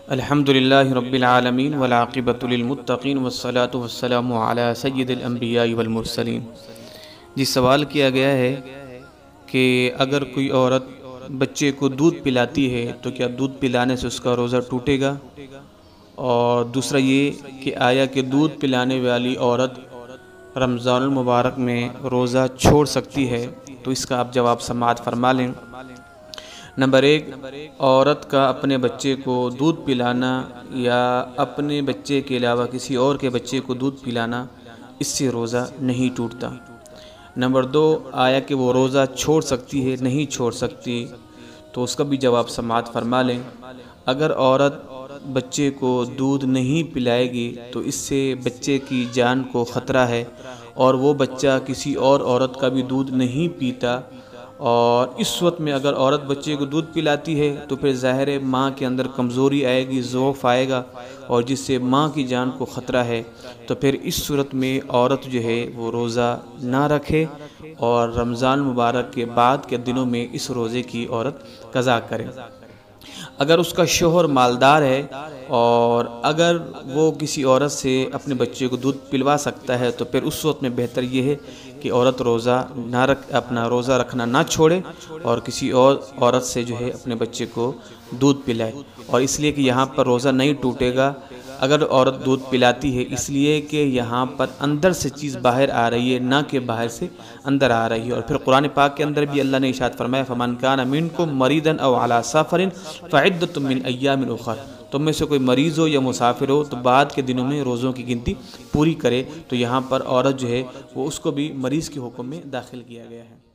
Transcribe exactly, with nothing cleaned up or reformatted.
الحمدللہ رب العالمین والعاقبۃ للمتقین والصلاة والسلام علی سید الانبیاء والمرسلین۔ جی سوال کیا گیا ہے کہ اگر کوئی عورت بچے کو دودھ پلاتی ہے تو کیا دودھ پلانے سے اس کا روزہ ٹوٹے گا، اور دوسرا یہ کہ آیا کہ دودھ پلانے والی عورت رمضان المبارک میں روزہ چھوڑ سکتی ہے، تو اس کا آپ جواب سماعت فرما لیں۔ نمبر ایک، عورت کا اپنے بچے کو دودھ پلانا یا اپنے بچے کے علاوہ کسی اور کے بچے کو دودھ پلانا، اس سے روزہ نہیں ٹوٹتا۔ نمبر دو، آیا کہ وہ روزہ چھوڑ سکتی ہے نہیں چھوڑ سکتی، تو اس کا بھی جواب سماعت فرما لیں۔ اگر عورت بچے کو دودھ نہیں پلائے گی تو اس سے بچے کی جان کو خطرہ ہے، اور وہ بچہ کسی اور عورت کا بھی دودھ نہیں پیتا، اور اس وقت میں اگر عورت بچے کو دودھ پلاتی ہے تو پھر ظاہر ہے ماں کے اندر کمزوری آئے گی، ضعف آئے گا، اور جس سے ماں کی جان کو خطرہ ہے، تو پھر اس صورت میں عورت جو ہے وہ روزہ نہ رکھے، اور رمضان مبارک کے بعد کے دنوں میں اس روزے کی عورت قضا کرے۔ اگر اس کا شوہر مالدار ہے اور اگر وہ کسی عورت سے اپنے بچے کو دودھ پلوا سکتا ہے، تو پھر اس وقت میں بہتر یہ ہے کہ عورت روزہ نہ رکھ اپنا روزہ رکھنا نہ چھوڑے اور کسی اور عورت سے جو ہے اپنے بچے کو دودھ پلائے۔ اور اس لیے کہ یہاں پر روزہ نہیں ٹوٹے گا اگر عورت دودھ پلاتی ہے، اس لیے کہ یہاں پر اندر سے چیز باہر آ رہی ہے، نہ کہ باہر سے اندر آ رہی ہے۔ اور پھر قرآن پاک کے اندر بھی اللہ نے ارشاد فرمایا فَمَنْ كَانَ مِنْكُمْ مَرِيضًا أَوْ عَلَىٰ سَفَرٍ فَعِدَّةٌ مِّنْ أَيَّامٍ أُخَرَ، تم میں سے کوئی مریض ہو یا مسافر ہو تو بعد کے دنوں میں روزوں کی گنتی پوری کرے۔ تو یہاں پر عورت جو ہے وہ اس کو بھی مریض کے حکم میں داخل کیا گیا ہے۔